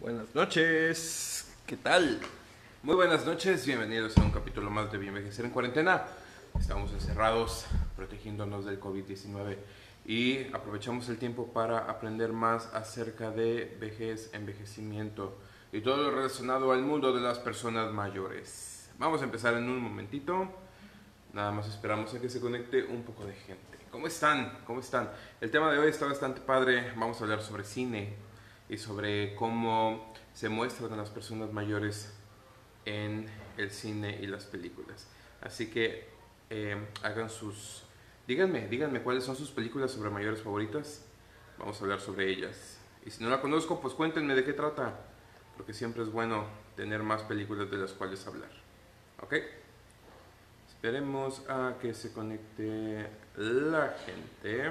Buenas noches, ¿qué tal? Muy buenas noches, bienvenidos a un capítulo más de Envejecer en Cuarentena. Estamos encerrados, protegiéndonos del COVID-19 y aprovechamos el tiempo para aprender más acerca de vejez, envejecimiento y todo lo relacionado al mundo de las personas mayores. Vamos a empezar en un momentito, nada más esperamos a que se conecte un poco de gente. ¿Cómo están? ¿Cómo están? El tema de hoy está bastante padre, vamos a hablar sobre cine y sobre cómo se muestran a las personas mayores en el cine y las películas. Así que hagan sus... Díganme cuáles son sus películas sobre mayores favoritas. Vamos a hablar sobre ellas. Y si no la conozco, pues cuéntenme de qué trata, porque siempre es bueno tener más películas de las cuales hablar. ¿Ok? Esperemos a que se conecte la gente.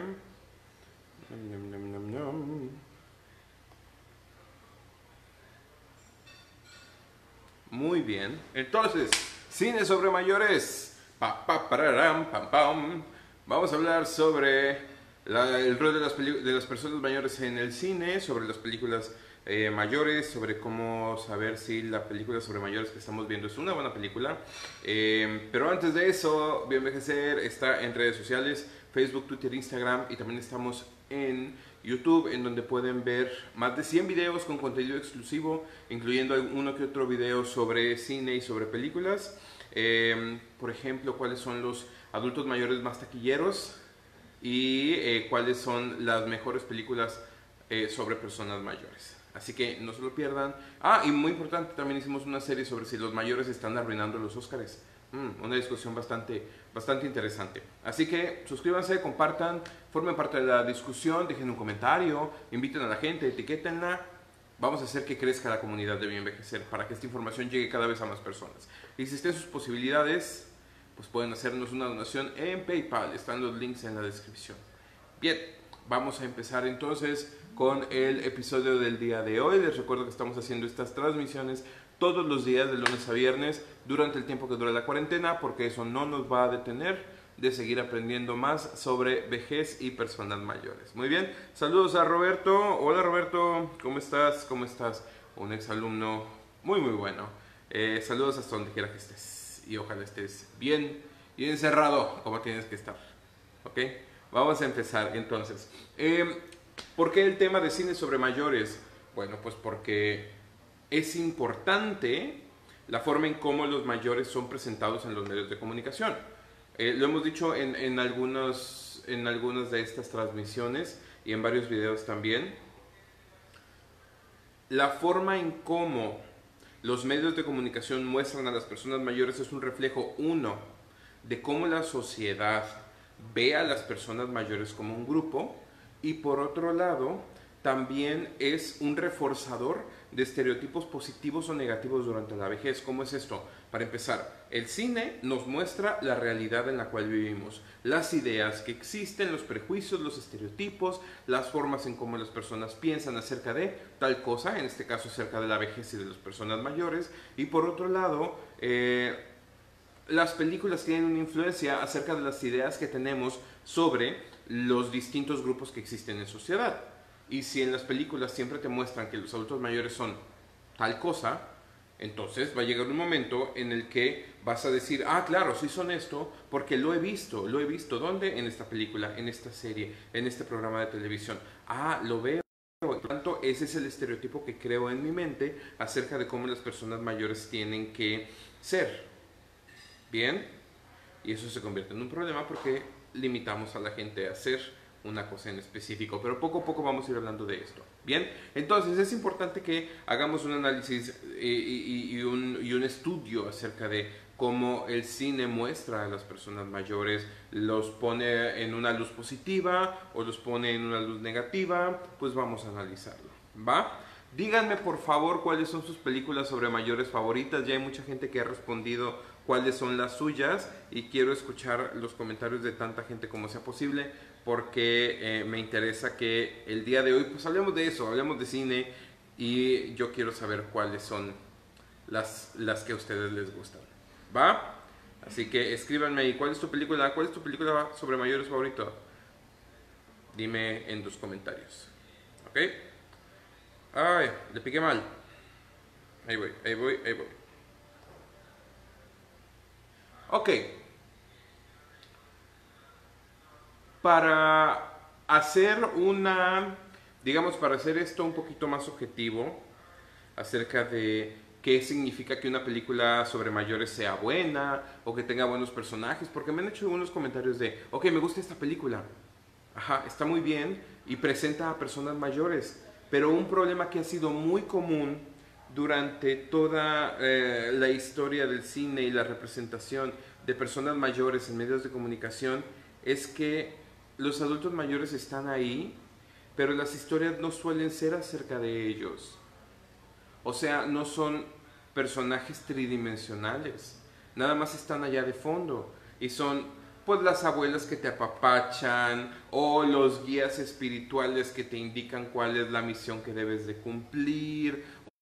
Muy bien. Entonces, cine sobre mayores. Pararam, pam, pam. Vamos a hablar sobre el rol de las personas mayores en el cine, sobre las películas mayores, sobre cómo saber si la película sobre mayores que estamos viendo es una buena película. Pero antes de eso, Bien Envejecer está en redes sociales, Facebook, Twitter, Instagram, y también estamos en YouTube, en donde pueden ver más de 100 videos con contenido exclusivo, incluyendo uno que otro video sobre cine y sobre películas. Por ejemplo, cuáles son los adultos mayores más taquilleros y cuáles son las mejores películas sobre personas mayores. Así que no se lo pierdan. Y muy importante, también hicimos una serie sobre si los mayores están arruinando los Óscares. Una discusión bastante interesante. Así que suscríbanse, compartan, formen parte de la discusión, dejen un comentario, inviten a la gente, etiquétenla. Vamos a hacer que crezca la comunidad de Bien Envejecer para que esta información llegue cada vez a más personas. Y si estén sus posibilidades, pues pueden hacernos una donación en PayPal. Están los links en la descripción. Bien, vamos a empezar entonces con el episodio del día de hoy. Les recuerdo que estamos haciendo estas transmisiones todos los días, de lunes a viernes, durante el tiempo que dura la cuarentena, porque eso no nos va a detener de seguir aprendiendo más sobre vejez y personas mayores. Muy bien, saludos a Roberto. Hola Roberto, ¿cómo estás? ¿Cómo estás? Un exalumno muy bueno. Saludos hasta donde quiera que estés y ojalá estés bien y encerrado como tienes que estar. ¿Ok? Vamos a empezar entonces. ¿Por qué el tema de cine sobre mayores? Bueno, pues porque es importante la forma en cómo los mayores son presentados en los medios de comunicación. Lo hemos dicho en algunas de estas transmisiones y en varios videos también. La forma en cómo los medios de comunicación muestran a las personas mayores es un reflejo, uno, de cómo la sociedad ve a las personas mayores como un grupo, y por otro lado, también es un reforzador de estereotipos positivos o negativos durante la vejez. ¿Cómo es esto? Para empezar, el cine nos muestra la realidad en la cual vivimos, las ideas que existen, los prejuicios, los estereotipos, las formas en cómo las personas piensan acerca de tal cosa, en este caso acerca de la vejez y de las personas mayores. Y por otro lado, las películas tienen una influencia acerca de las ideas que tenemos sobre los distintos grupos que existen en sociedad. Y si en las películas siempre te muestran que los adultos mayores son tal cosa, entonces va a llegar un momento en el que vas a decir, claro, sí son esto, porque lo he visto. ¿Dónde? En esta película, en esta serie, en este programa de televisión. Lo veo. Por tanto, ese es el estereotipo que creo en mi mente acerca de cómo las personas mayores tienen que ser. Bien, y eso se convierte en un problema porque limitamos a la gente a hacer una cosa en específico, pero poco a poco vamos a ir hablando de esto. Bien, entonces es importante que hagamos un análisis y un estudio acerca de cómo el cine muestra a las personas mayores, los pone en una luz positiva o los pone en una luz negativa. Pues vamos a analizarlo, ¿va? Díganme por favor cuáles son sus películas sobre mayores favoritas. Ya hay mucha gente que ha respondido cuáles son las suyas y quiero escuchar los comentarios de tanta gente como sea posible, porque me interesa que el día de hoy pues hablemos de eso, hablemos de cine, y yo quiero saber cuáles son las que a ustedes les gustan. ¿Va? Así que escríbanme ahí, ¿cuál es tu película sobre mayores favorito? Dime en tus comentarios. ¿Ok? Le piqué mal. Ahí voy, ahí voy, ahí voy. Ok. Para hacer digamos, para hacer esto un poquito más objetivo acerca de qué significa que una película sobre mayores sea buena o que tenga buenos personajes, porque me han hecho algunos comentarios de, ok, me gusta esta película, ajá, está muy bien y presenta a personas mayores, pero un problema que ha sido muy común durante toda la historia del cine y la representación de personas mayores en medios de comunicación es que los adultos mayores están ahí, pero las historias no suelen ser acerca de ellos. O sea, no son personajes tridimensionales, nada más están allá de fondo y son pues las abuelas que te apapachan o los guías espirituales que te indican cuál es la misión que debes de cumplir,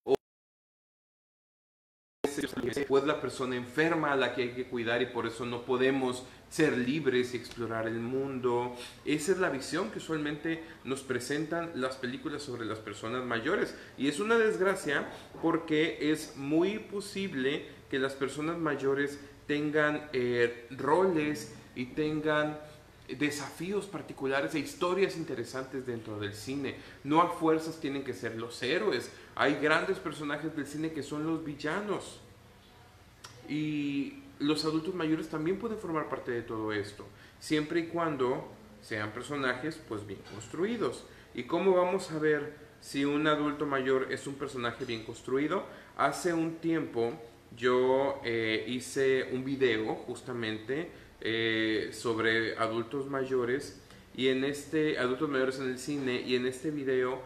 pues la persona enferma a la que hay que cuidar y por eso no podemos ser libres y explorar el mundo. Esa es la visión que usualmente nos presentan las películas sobre las personas mayores y es una desgracia porque es muy posible que las personas mayores tengan roles y tengan desafíos particulares e historias interesantes dentro del cine. No a fuerzas tienen que ser los héroes. Hay grandes personajes del cine que son los villanos. Y los adultos mayores también pueden formar parte de todo esto, siempre y cuando sean personajes pues bien construidos. ¿Y cómo vamos a ver si un adulto mayor es un personaje bien construido? Hace un tiempo yo hice un video justamente sobre adultos mayores y en adultos mayores en el cine, y en este video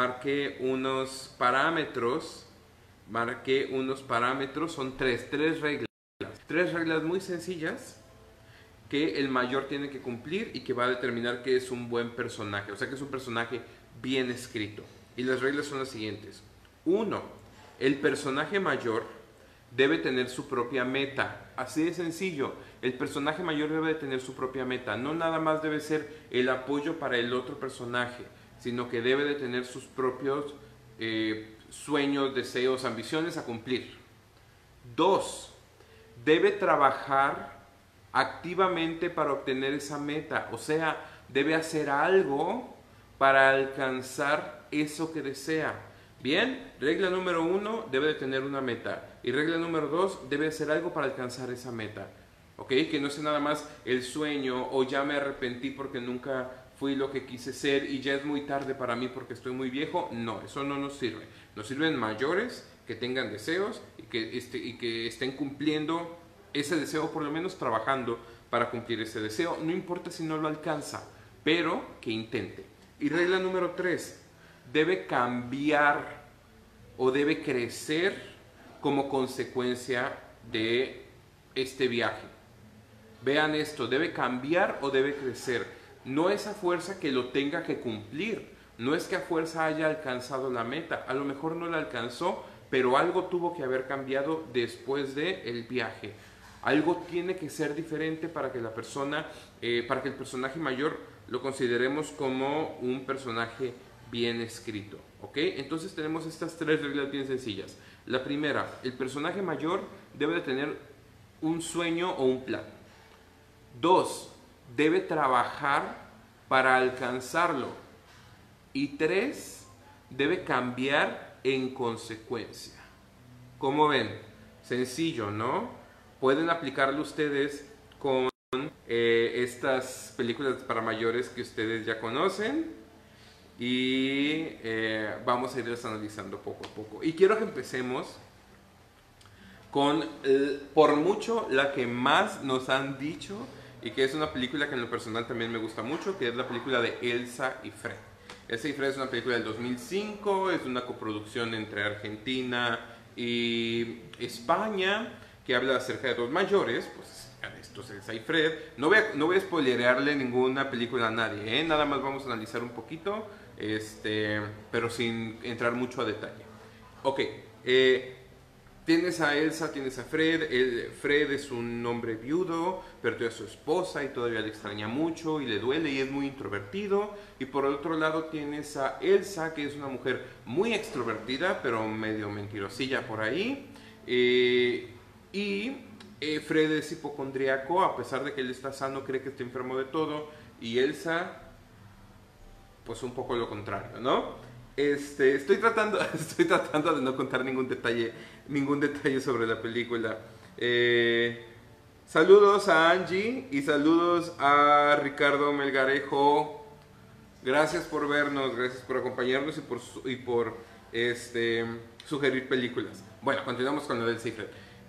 marqué unos parámetros, son tres reglas. Tres reglas muy sencillas que el mayor tiene que cumplir y que va a determinar que es un buen personaje, o sea que es un personaje bien escrito. Y las reglas son las siguientes. Uno, el personaje mayor debe tener su propia meta. Así de sencillo, el personaje mayor debe de tener su propia meta. No nada más debe ser el apoyo para el otro personaje, sino que debe de tener sus propios sueños, deseos, ambiciones a cumplir. Dos, debe trabajar activamente para obtener esa meta, o sea, debe hacer algo para alcanzar eso que desea. Bien, regla número 1, debe de tener una meta. Y regla número 2, debe hacer algo para alcanzar esa meta. ¿Ok? Que no sea nada más el sueño o ya me arrepentí porque nunca fui lo que quise ser y ya es muy tarde para mí porque estoy muy viejo. No, eso no nos sirve. Nos sirven mayores que tengan deseos y que estén cumpliendo ese deseo, por lo menos trabajando para cumplir ese deseo. No importa si no lo alcanza, pero que intente. Y regla número 3, debe cambiar o debe crecer como consecuencia de este viaje. Vean esto, debe cambiar o debe crecer. No es a fuerza que lo tenga que cumplir, no es que a fuerza haya alcanzado la meta, a lo mejor no la alcanzó, pero algo tuvo que haber cambiado después del viaje. Algo tiene que ser diferente para que para que el personaje mayor lo consideremos como un personaje bien escrito, ¿ok? Entonces tenemos estas tres reglas bien sencillas. La primera, el personaje mayor debe de tener un sueño o un plan. 2, debe trabajar para alcanzarlo. Y 3, debe cambiar en consecuencia. ¿Cómo ven? Sencillo, ¿no? Pueden aplicarlo ustedes con estas películas para mayores que ustedes ya conocen y vamos a irlas analizando poco a poco. Y quiero que empecemos con, por mucho, la que más nos han dicho y que es una película que en lo personal también me gusta mucho, que es la película de Elsa y Fred. Elsa y Fred es una película del 2005, es una coproducción entre Argentina y España, que habla acerca de dos mayores, pues estos Elsa y Fred. No voy a spoilerearle ninguna película a nadie, nada más vamos a analizar un poquito, pero sin entrar mucho a detalle. Ok, Tienes a Elsa, tienes a Fred. Fred es un hombre viudo, perdió a su esposa y todavía le extraña mucho y le duele y es muy introvertido. Y por otro lado tienes a Elsa, que es una mujer muy extrovertida, pero medio mentirosilla por ahí. Fred es hipocondriaco, a pesar de que él está sano, cree que está enfermo de todo. Y Elsa, pues un poco lo contrario, ¿no? Estoy tratando, estoy tratando de no contar ningún detalle sobre la película. Saludos a Angie y saludos a Ricardo Melgarejo. Gracias por vernos, gracias por acompañarnos y por sugerir películas. Bueno, continuamos con lo del Secret.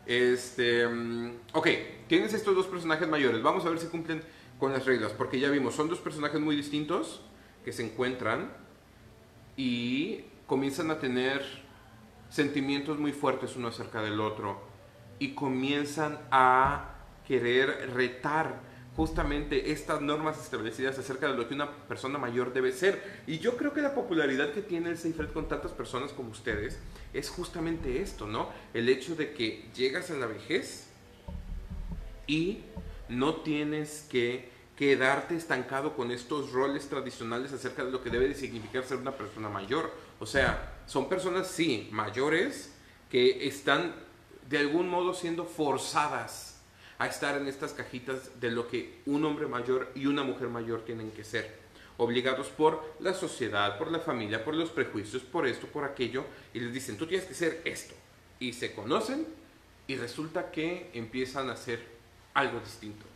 Ok, tienes estos dos personajes mayores. Vamos a ver si cumplen con las reglas, porque ya vimos, son dos personajes muy distintos que se encuentran y comienzan a tener sentimientos muy fuertes uno acerca del otro y comienzan a querer retar justamente estas normas establecidas acerca de lo que una persona mayor debe ser. Y yo creo que la popularidad que tiene el Seifert con tantas personas como ustedes es justamente esto, ¿no? El hecho de que llegas a la vejez y no tienes que quedarte estancado con estos roles tradicionales acerca de lo que debe de significar ser una persona mayor. O sea, son personas, sí, mayores, que están de algún modo siendo forzadas a estar en estas cajitas de lo que un hombre mayor y una mujer mayor tienen que ser. Obligados por la sociedad, por la familia, por los prejuicios, por esto, por aquello, y les dicen, tú tienes que ser esto. Y se conocen y resulta que empiezan a hacer algo distinto.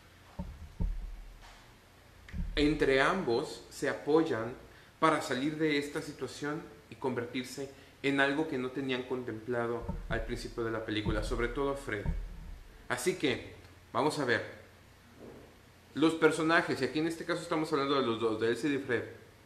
Entre ambos se apoyan para salir de esta situación y convertirse en algo que no tenían contemplado al principio de la película, sobre todo Fred. Así que, vamos a ver. Los personajes, y aquí en este caso estamos hablando de los dos, de Elsa y de Fred,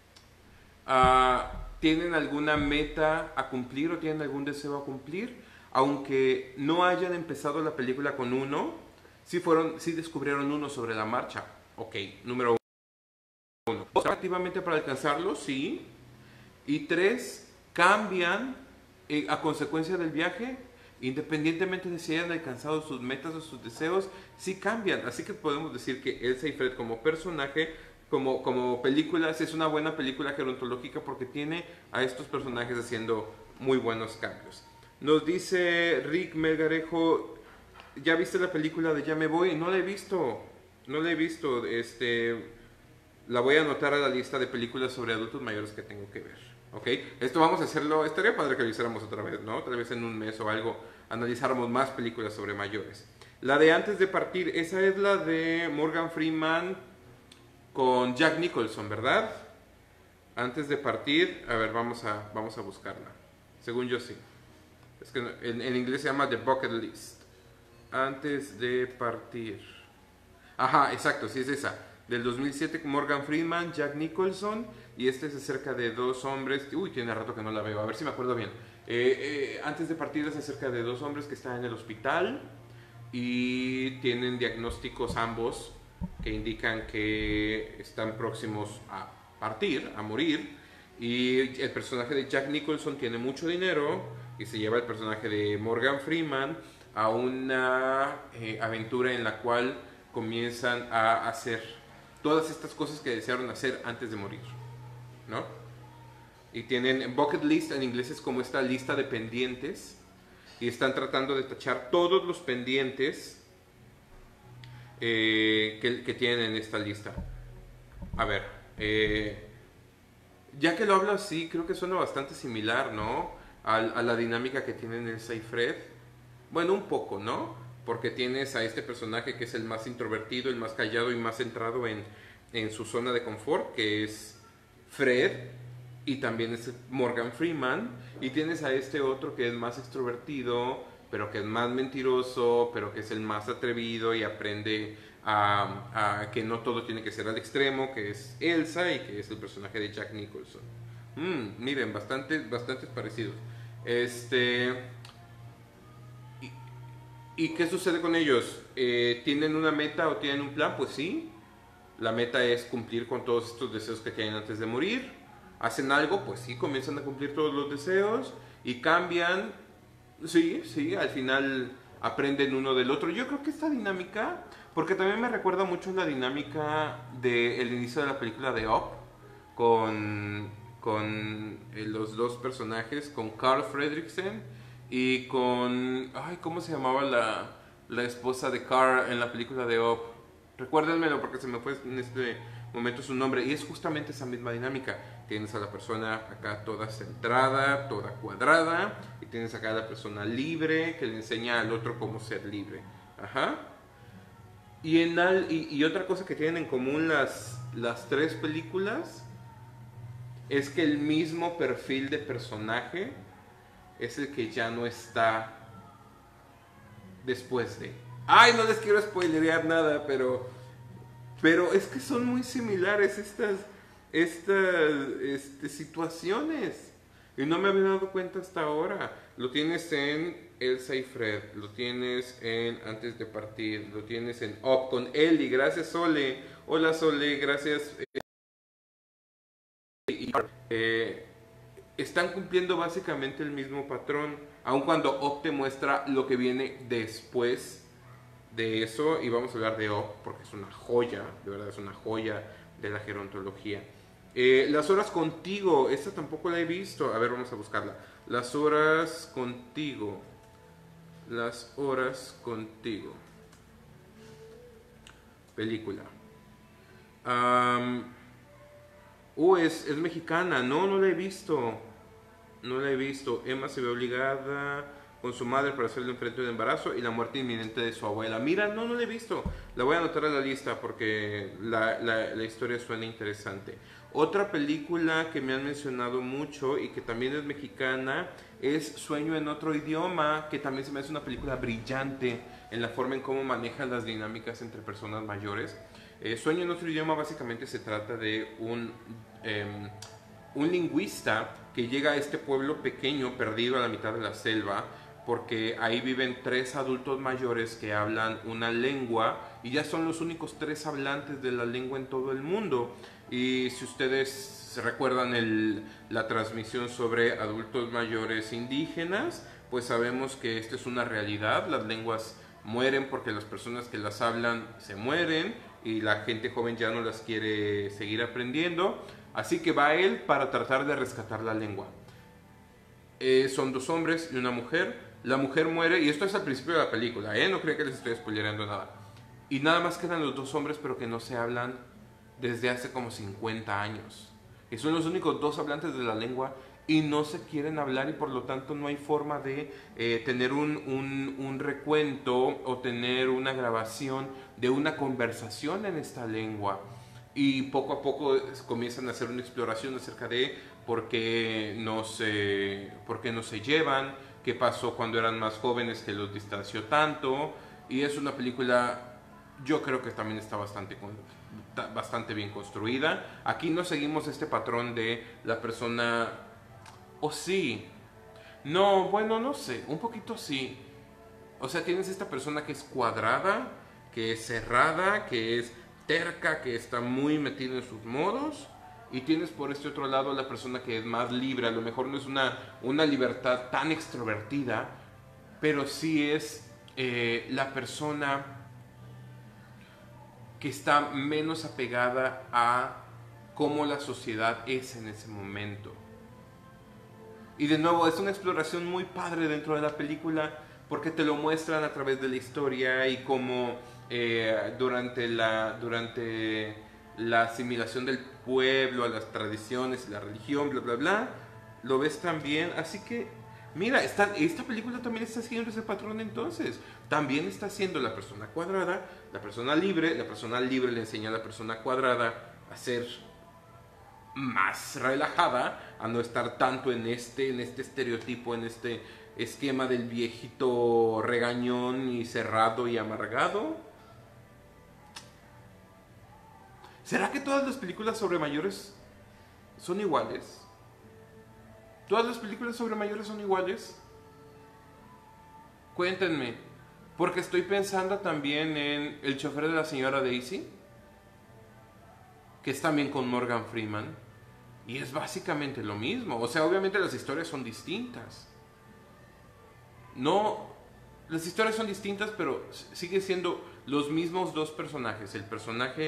¿tienen alguna meta a cumplir o tienen algún deseo a cumplir? Aunque no hayan empezado la película con uno, sí descubrieron uno sobre la marcha. Ok, número uno. Activamente para alcanzarlo, sí. Y 3, cambian a consecuencia del viaje, independientemente de si hayan alcanzado sus metas o sus deseos, sí cambian. Así que podemos decir que Elsa y Fred como personaje, como películas, es una buena película gerontológica porque tiene a estos personajes haciendo muy buenos cambios. Nos dice Rick Melgarejo, ¿ya viste la película de Ya me voy? No la he visto, no la he visto, la voy a anotar a la lista de películas sobre adultos mayores que tengo que ver. ¿Ok? Esto vamos a hacerlo, estaría padre que lo hiciéramos otra vez, ¿no? Tal vez en un mes o algo analizáramos más películas sobre mayores. La de Antes de partir, esa es la de Morgan Freeman con Jack Nicholson, ¿verdad? Antes de partir, a ver, vamos a buscarla. Según yo sí. Es que en inglés se llama The Bucket List. Antes de partir. Ajá, exacto, sí es esa. Del 2007 con Morgan Freeman, Jack Nicholson, y este es acerca de dos hombres, uy, tiene rato que no la veo, a ver si me acuerdo bien. Antes de partir es acerca de dos hombres que están en el hospital y tienen diagnósticos ambos que indican que están próximos a partir, a morir, y el personaje de Jack Nicholson tiene mucho dinero y se lleva el personaje de Morgan Freeman a una aventura en la cual comienzan a hacer todas estas cosas que desearon hacer antes de morir, ¿no? Y tienen bucket list, en inglés es como esta lista de pendientes, y están tratando de tachar todos los pendientes que tienen en esta lista. A ver, ya que lo hablo así, creo que suena bastante similar, ¿no? A la dinámica que tienen Elsa y Fred. Bueno, un poco, ¿no? Porque tienes a este personaje que es el más introvertido, el más callado y más centrado en su zona de confort, que es Fred, y también es Morgan Freeman, y tienes a este otro que es más extrovertido, pero que es más mentiroso, pero que es el más atrevido y aprende a que no todo tiene que ser al extremo, que es Elsa y que es el personaje de Jack Nicholson. Miren, bastantes parecidos. ¿Y qué sucede con ellos? ¿Tienen una meta o tienen un plan? Pues sí. La meta es cumplir con todos estos deseos que tienen antes de morir. Hacen algo, pues sí, comienzan a cumplir todos los deseos y cambian Sí, sí, al final aprenden uno del otro. Yo creo que esta dinámica, porque también me recuerda mucho la dinámica del inicio de la película de Up, con los dos personajes, con Carl Fredricksen y con... Ay, ¿cómo se llamaba la esposa de Carl en la película de Up? Recuérdenmelo porque se me fue en este momento su nombre. Y es justamente esa misma dinámica. Tienes a la persona acá toda centrada, toda cuadrada. Y tienes acá a la persona libre que le enseña al otro cómo ser libre. Ajá. Y otra cosa que tienen en común las tres películas es que el mismo perfil de personaje es el que ya no está después de. Ay, no les quiero spoilerear nada, pero es que son muy similares estas situaciones. Y no me había dado cuenta hasta ahora. Lo tienes en Elsa y Fred, lo tienes en Antes de Partir, lo tienes en Up con Ellie. Gracias, Sole. Hola, Sole, gracias. Eh, Están cumpliendo básicamente el mismo patrón, aun cuando Up te muestra lo que viene después de eso. Y vamos a hablar de Up porque es una joya, de verdad es una joya de la gerontología. Las horas contigo, esta tampoco la he visto. A ver, vamos a buscarla. Las horas contigo. Las horas contigo. Película. Es mexicana. No, no la he visto. No la he visto. Emma se ve obligada con su madre para hacerle un frente de embarazo y la muerte inminente de su abuela. Mira, no, no la he visto. La voy a anotar a la lista porque la historia suena interesante. Otra película que me han mencionado mucho y que también es mexicana es Sueño en otro idioma, que también se me hace una película brillante en la forma en cómo maneja las dinámicas entre personas mayores. Sueño en otro idioma básicamente se trata de un lingüista que llega a este pueblo pequeño perdido a la mitad de la selva porque ahí viven tres adultos mayores que hablan una lengua y ya son los únicos tres hablantes de la lengua en todo el mundo. Y si ustedes recuerdan la transmisión sobre adultos mayores indígenas, pues sabemos que esto es una realidad. Las lenguas mueren porque las personas que las hablan se mueren y la gente joven ya no las quiere seguir aprendiendo. Así que va él para tratar de rescatar la lengua. Son dos hombres y una mujer. La mujer muere, y esto es al principio de la película, no creo que les estoy spoilerando nada. Y nada más quedan los dos hombres, pero que no se hablan desde hace como 50 años. Y son los únicos dos hablantes de la lengua y no se quieren hablar, y por lo tanto no hay forma de tener un recuento o tener una grabación de una conversación en esta lengua. Y poco a poco comienzan a hacer una exploración acerca de por qué no se llevan, qué pasó cuando eran más jóvenes que los distanció tanto. Y es una película, yo creo que también está bastante bien construida. Aquí no seguimos este patrón de la persona, o sí, no, bueno, no sé, un poquito sí. O sea, tienes esta persona que es cuadrada, que es cerrada, que es terca, que está muy metida en sus modos. Y tienes por este otro lado la persona que es más libre. A lo mejor no es una libertad tan extrovertida, pero sí es la persona que está menos apegada a cómo la sociedad es en ese momento. Y de nuevo, es una exploración muy padre dentro de la película porque te lo muestran a través de la historia y cómo durante la asimilación del pueblo a las tradiciones y la religión, bla, bla, bla, lo ves también. Así que, mira, esta película también está siguiendo ese patrón entonces. También está siendo la persona cuadrada, la persona libre le enseña a la persona cuadrada a ser más relajada, a no estar tanto en este estereotipo, en este esquema del viejito regañón y cerrado y amargado. ¿Será que todas las películas sobre mayores son iguales? ¿Todas las películas sobre mayores son iguales? Cuéntenme, porque estoy pensando también en El chofer de la señora Daisy, que es también con Morgan Freeman, y es básicamente lo mismo. O sea, obviamente las historias son distintas, no, las historias son distintas, pero sigue siendo los mismos dos personajes. El personaje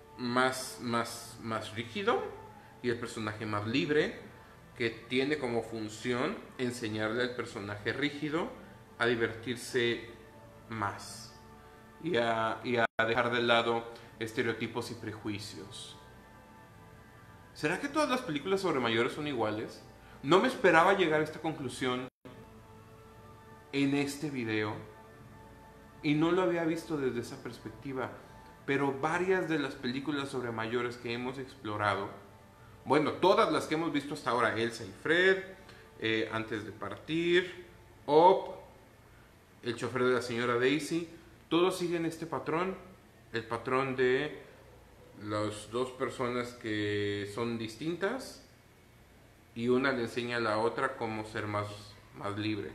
más rígido y el personaje más libre, que tiene como función enseñarle al personaje rígido a divertirse más y a dejar de lado estereotipos y prejuicios. ¿Será que todas las películas sobre mayores son iguales? No me esperaba llegar a esta conclusión en este video y no lo había visto desde esa perspectiva, pero varias de las películas sobre mayores que hemos explorado, bueno, todas las que hemos visto hasta ahora, Elsa y Fred, Antes de partir, Up, El chofer de la señora Daisy, todos siguen este patrón, el patrón de las dos personas que son distintas y una le enseña a la otra cómo ser más libre.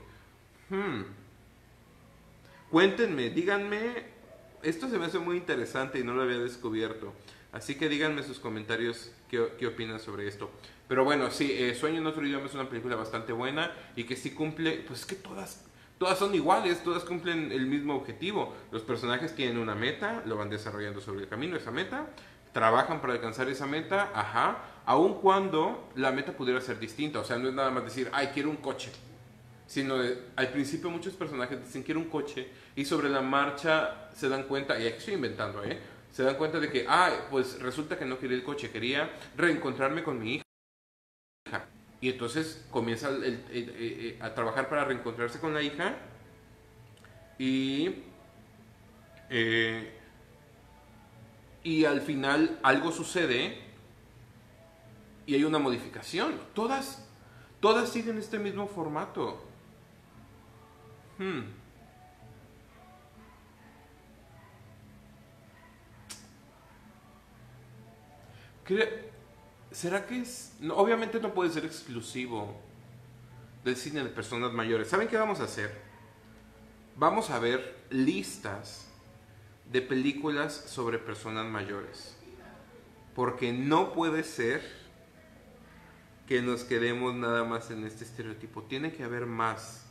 Cuéntenme, díganme, esto se me hace muy interesante y no lo había descubierto, así que díganme sus comentarios qué opinan sobre esto. Pero bueno, sí, Sueño en otro idioma es una película bastante buena y que sí cumple, pues es que todas son iguales, todas cumplen el mismo objetivo. Los personajes tienen una meta, lo van desarrollando sobre el camino, esa meta, trabajan para alcanzar esa meta, aun cuando la meta pudiera ser distinta. O sea, no es nada más decir, ay, quiero un coche, sino al principio muchos personajes dicen quiero un coche y sobre la marcha se dan cuenta, y aquí estoy inventando, se dan cuenta de que, pues resulta que no quería el coche, quería reencontrarme con mi hija. Y entonces comienza a trabajar para reencontrarse con la hija y al final algo sucede y hay una modificación. Todas siguen este mismo formato. ¿Será que es...? No, obviamente no puede ser exclusivo del cine de personas mayores. ¿Saben qué vamos a hacer? Vamos a ver listas de películas sobre personas mayores. Porque no puede ser que nos quedemos nada más en este estereotipo. Tiene que haber más.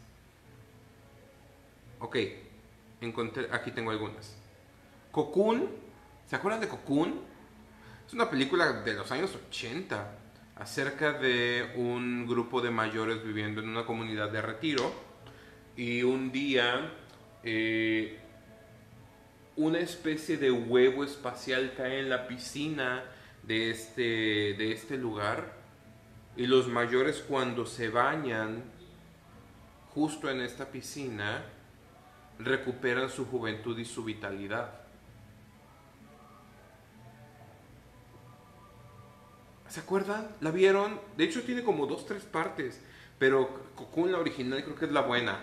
Ok, aquí tengo algunas. Cocoon, ¿se acuerdan de Cocoon? Es una película de los años 80 acerca de un grupo de mayores viviendo en una comunidad de retiro y un día una especie de huevo espacial cae en la piscina de este lugar y los mayores cuando se bañan justo en esta piscina recuperan su juventud y su vitalidad. ¿Se acuerdan? ¿La vieron? De hecho tiene como 2-3 partes, pero Cocoon, la original, creo que es la buena.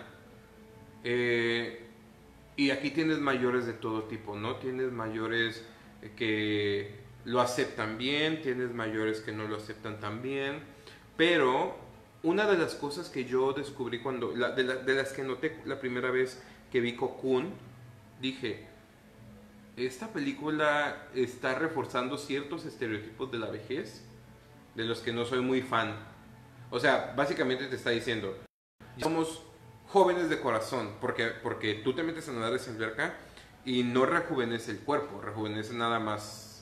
Y aquí tienes mayores de todo tipo, ¿no? Tienes mayores que lo aceptan bien, tienes mayores que no lo aceptan tan bien, pero una de las cosas que yo descubrí de las que noté la primera vez que vi Cocoon, dije, esta película está reforzando ciertos estereotipos de la vejez de los que no soy muy fan. O sea, básicamente te está diciendo, somos jóvenes de corazón, porque tú te metes a nadar esa alberca y no rejuvenece el cuerpo, rejuvenece nada más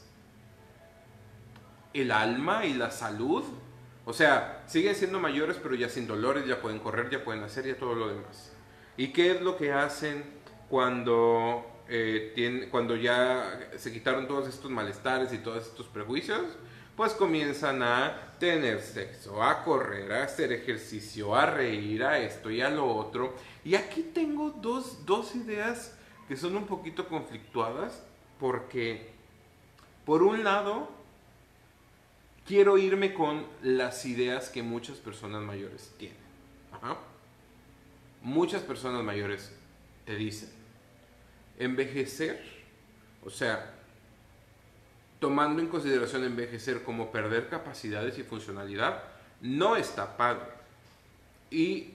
el alma y la salud. O sea, siguen siendo mayores, pero ya sin dolores, ya pueden correr, ya pueden hacer, ya todo lo demás. ¿Y qué es lo que hacen cuando ya se quitaron todos estos malestares y todos estos prejuicios? Pues comienzan a tener sexo, a correr, a hacer ejercicio, a reír, a esto y a lo otro. Y aquí tengo dos ideas que son un poquito conflictuadas, porque por un lado quiero irme con las ideas que muchas personas mayores tienen. Muchas personas mayores te dicen, envejecer, o sea, tomando en consideración envejecer como perder capacidades y funcionalidad, no está padre. Y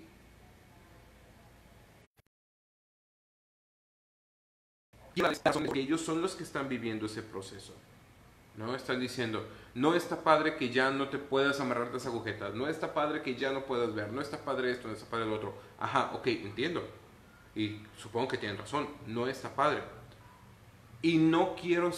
ellos son los que están viviendo ese proceso. ¿no? Están diciendo, no está padre que ya no te puedas amarrar las agujetas, no está padre que ya no puedas ver, no está padre esto, no está padre lo otro. Ajá, ok, entiendo. Y supongo que tienen razón, no está padre. Y no quiero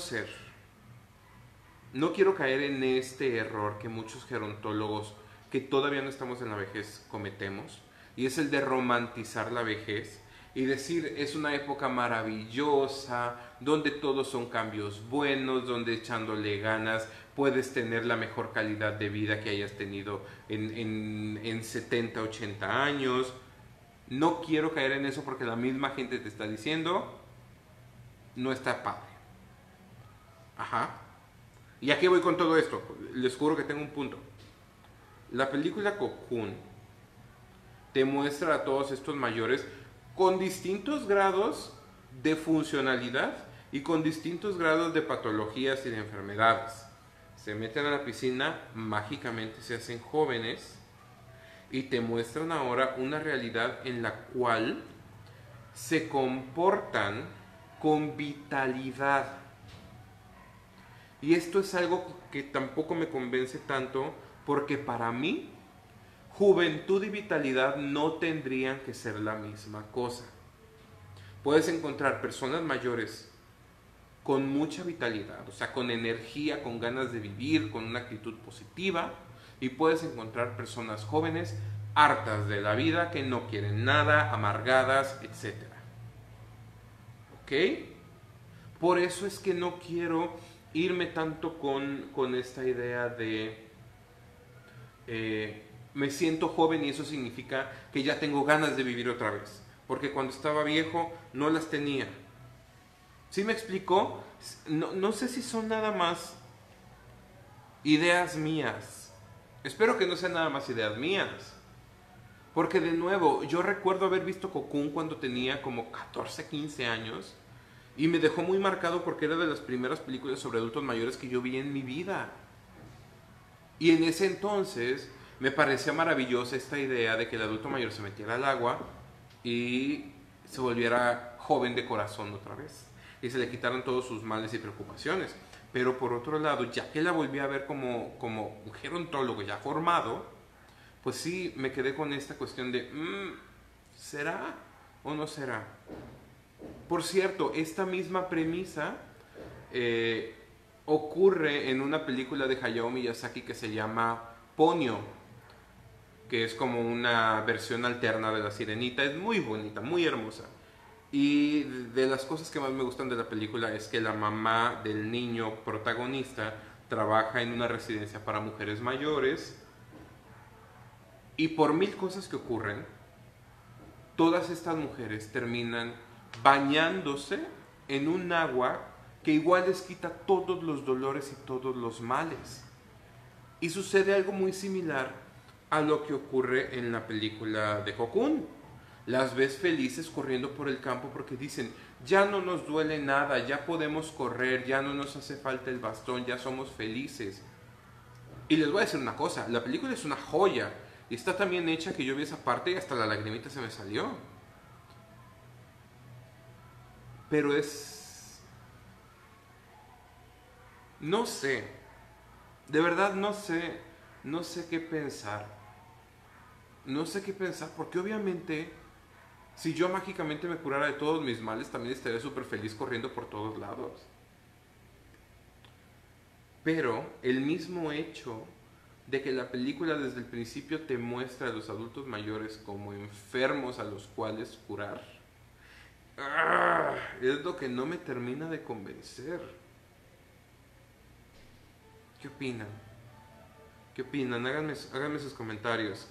no quiero caer en este error que muchos gerontólogos que todavía no estamos en la vejez cometemos, y es el de romantizar la vejez y decir es una época maravillosa, donde todos son cambios buenos, donde echándole ganas puedes tener la mejor calidad de vida que hayas tenido en 70, 80 años. No quiero caer en eso porque la misma gente te está diciendo, no está padre. Ajá. ¿Y a qué voy con todo esto? Les juro que tengo un punto. La película Cocoon te muestra a todos estos mayores con distintos grados de funcionalidad y con distintos grados de patologías y de enfermedades. Se meten a la piscina, mágicamente se hacen jóvenes y te muestran ahora una realidad en la cual se comportan con vitalidad. Y esto es algo que tampoco me convence tanto, porque para mí juventud y vitalidad no tendrían que ser la misma cosa. Puedes encontrar personas mayores con mucha vitalidad, o sea, con energía, con ganas de vivir, con una actitud positiva, y puedes encontrar personas jóvenes hartas de la vida, que no quieren nada, amargadas, etc. ¿Ok? Por eso es que no quiero irme tanto con esta idea de me siento joven y eso significa que ya tengo ganas de vivir otra vez, porque cuando estaba viejo no las tenía. ¿Sí me explicó? No sé si son nada más ideas mías. Espero que no sean nada más ideas mías. Porque de nuevo, yo recuerdo haber visto Cocoon cuando tenía como 14, 15 años. Y me dejó muy marcado porque era de las primeras películas sobre adultos mayores que yo vi en mi vida. Y en ese entonces me parecía maravillosa esta idea de que el adulto mayor se metiera al agua y se volviera joven de corazón otra vez. Y se le quitaran todos sus males y preocupaciones. Pero por otro lado, ya que la volví a ver como un gerontólogo ya formado, pues sí me quedé con esta cuestión de, ¿será o no será? Por cierto, esta misma premisa ocurre en una película de Hayao Miyazaki que se llama Ponyo, que es como una versión alterna de La Sirenita. Es muy bonita, muy hermosa. Y de las cosas que más me gustan de la película es que la mamá del niño protagonista trabaja en una residencia para mujeres mayores, y por mil cosas que ocurren, todas estas mujeres terminan bañándose en un agua que igual les quita todos los dolores y todos los males. Y sucede algo muy similar a lo que ocurre en la película de Cocoon. Las ves felices corriendo por el campo porque dicen, ya no nos duele nada, ya podemos correr, ya no nos hace falta el bastón, ya somos felices. Y les voy a decir una cosa, la película es una joya. Y está tan bien hecha que yo vi esa parte y hasta la lagrimita se me salió. Pero es... no sé. De verdad no sé. No sé qué pensar. No sé qué pensar porque obviamente si yo mágicamente me curara de todos mis males también estaría súper feliz corriendo por todos lados. Pero el mismo hecho de que la película desde el principio te muestra a los adultos mayores como enfermos a los cuales curar, es lo que no me termina de convencer. ¿Qué opinan? ¿Qué opinan? Háganme sus comentarios.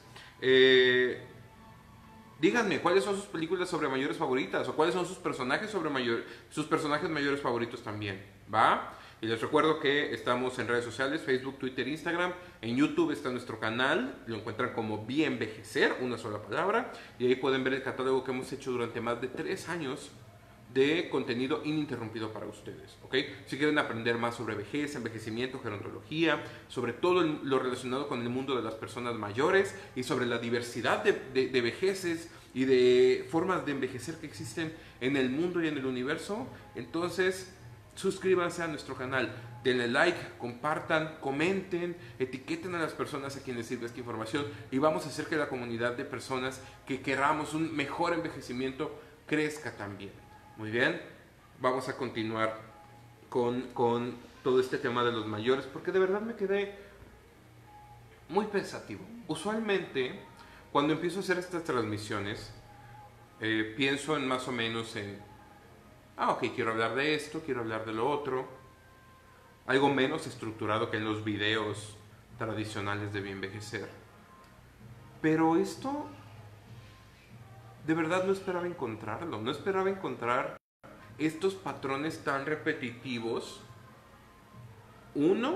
Díganme cuáles son sus películas sobre mayores favoritas o cuáles son sus personajes sus personajes mayores favoritos también, ¿va? Y les recuerdo que estamos en redes sociales, Facebook, Twitter, Instagram. En YouTube está nuestro canal, lo encuentran como Vi Envejecer, una sola palabra. Y ahí pueden ver el catálogo que hemos hecho durante más de 3 años de contenido ininterrumpido para ustedes, ¿ok? Si quieren aprender más sobre vejez, envejecimiento, gerontología, sobre todo lo relacionado con el mundo de las personas mayores y sobre la diversidad de vejeces y de formas de envejecer que existen en el mundo y en el universo, entonces suscríbanse a nuestro canal, denle like, compartan, comenten, etiqueten a las personas a quienes sirve esta información y vamos a hacer que la comunidad de personas que queramos un mejor envejecimiento crezca también. Muy bien, vamos a continuar con todo este tema de los mayores porque de verdad me quedé muy pensativo. Usualmente, cuando empiezo a hacer estas transmisiones, pienso en más o menos en, ok, quiero hablar de esto, quiero hablar de lo otro, algo menos estructurado que en los videos tradicionales de Bien Envejecer. Pero esto, de verdad no esperaba encontrarlo, no esperaba encontrar estos patrones tan repetitivos. Uno,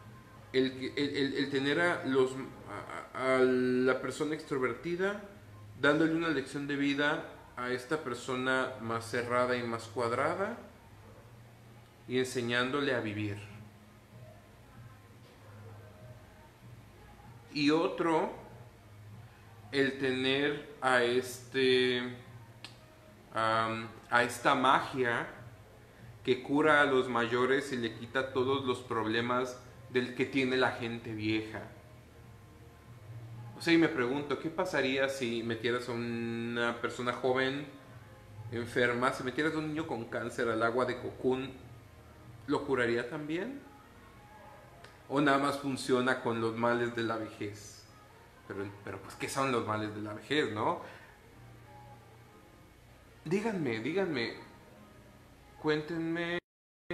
el tener a la persona extrovertida dándole una lección de vida a esta persona más cerrada y más cuadrada y enseñándole a vivir. Y otro, el tener a esta magia que cura a los mayores y le quita todos los problemas del que tiene la gente vieja. O sea, y me pregunto, ¿qué pasaría si metieras a una persona joven enferma, si metieras a un niño con cáncer al agua de Cocoon, ¿lo curaría también? ¿O nada más funciona con los males de la vejez? Pero pues, ¿qué son los males de la vejez, no? Díganme, cuéntenme,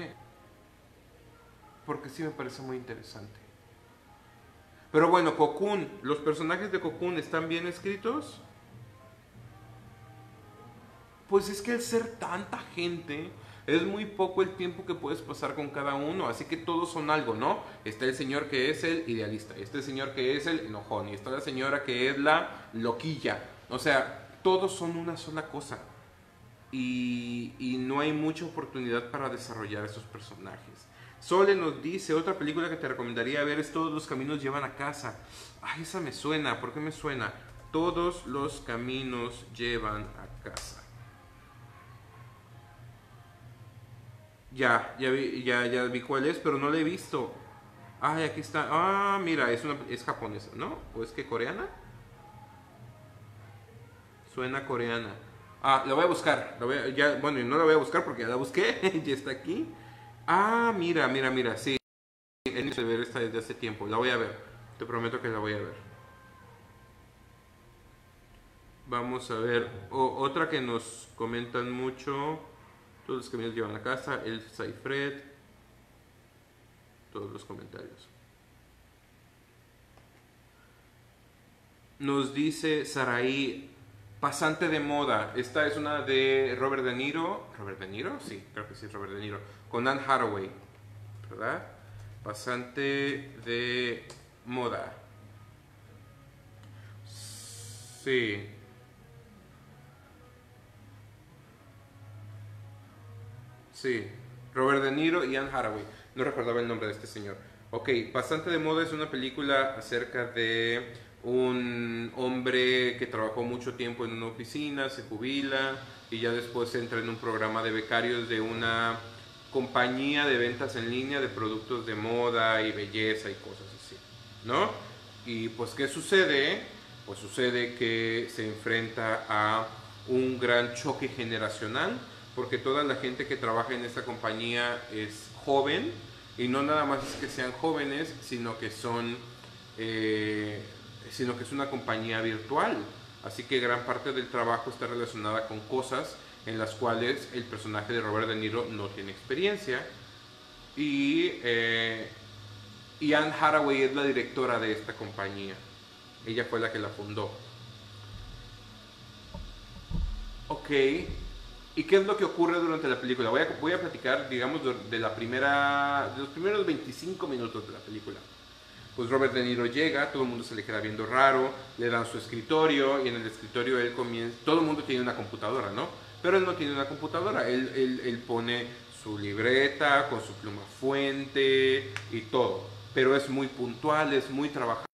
porque sí me parece muy interesante. Pero bueno, Cocoon, ¿los personajes de Cocoon están bien escritos? Pues es que al ser tanta gente, es muy poco el tiempo que puedes pasar con cada uno, así que todos son algo, ¿no? Está el señor que es el idealista, está el señor que es el enojón, y está la señora que es la loquilla. O sea, todos son una sola cosa. Y no hay mucha oportunidad para desarrollar esos personajes. Sole nos dice, otra película que te recomendaría ver es Todos los caminos llevan a casa. Ay, esa me suena, ¿por qué me suena? Todos los caminos llevan a casa. Ya vi cuál es, pero no la he visto. Ay, aquí está. Ah, mira, es japonesa, ¿no? ¿O es que coreana? Suena coreana. Ah, la voy a buscar. Bueno, no la voy a buscar porque ya la busqué. Ya está aquí. Ah, mira. Sí, he de ver esta desde hace tiempo. La voy a ver. Te prometo que la voy a ver. Vamos a ver. Otra que nos comentan mucho. Todos los caminos llevan a casa. Elsa y Fred. Todos los comentarios. Nos dice Saraí, Pasante de moda. Esta es una de Robert De Niro. ¿Robert De Niro? Sí, creo que sí, Robert De Niro. Con Anne Hathaway, ¿verdad? Pasante de moda. Sí. Sí. Robert De Niro y Anne Hathaway. No recordaba el nombre de este señor. Ok, Pasante de moda es una película acerca de un hombre que trabajó mucho tiempo en una oficina, se jubila y ya después entra en un programa de becarios de una compañía de ventas en línea de productos de moda y belleza y cosas así, ¿no? Y pues, ¿qué sucede? Pues sucede que se enfrenta a un gran choque generacional porque toda la gente que trabaja en esta compañía es joven y no nada más es que sean jóvenes, sino que es una compañía virtual. Así que gran parte del trabajo está relacionada con cosas en las cuales el personaje de Robert De Niro no tiene experiencia. Y Anne Hathaway es la directora de esta compañía. Ella fue la que la fundó. Ok. ¿Y qué es lo que ocurre durante la película? Voy a platicar, digamos, de los primeros 25 minutos de la película. Pues Robert De Niro llega, todo el mundo se le queda viendo raro, le dan su escritorio y en el escritorio él comienza, todo el mundo tiene una computadora, ¿no? Pero él no tiene una computadora, él pone su libreta con su pluma fuente y todo, pero es muy puntual, es muy trabajador,